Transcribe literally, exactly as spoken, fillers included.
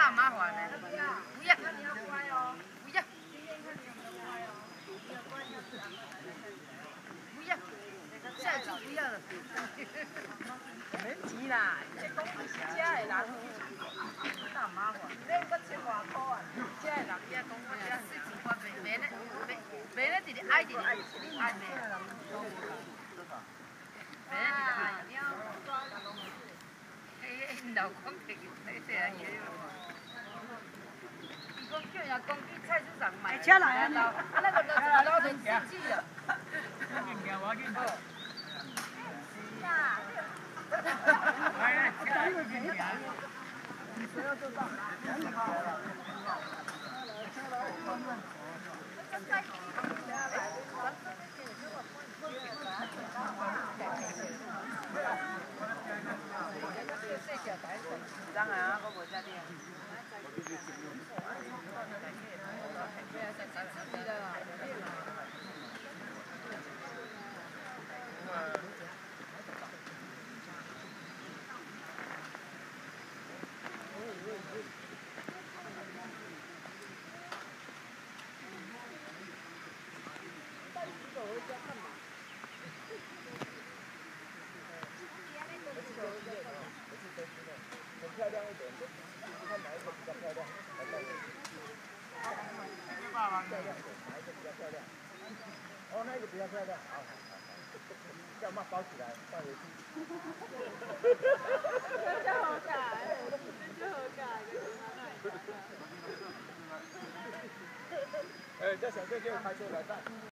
大麻烦呢。不要，不要，不要，不要，下次不要了。免钱啦，这讲这的人大麻烦，这搁千外块啊！这的人也讲我这四千块卖卖咧，卖卖咧直直爱直直爱卖。卖咧直直爱。诶，老公摕去买些嘢哟。伊讲叫人讲去菜市场买。车来啊！啊，那个老老人生气了。哦。呀。哎，这个便宜啊！你谁要做到？张啊，我无食啲。漂亮一点，看哪一个比较漂亮。漂亮一点，哪一个比较漂亮？哦，那个比较漂亮，好，要嘛包起来，放回去。真好假，真好假，哎，这小哥就开车来带。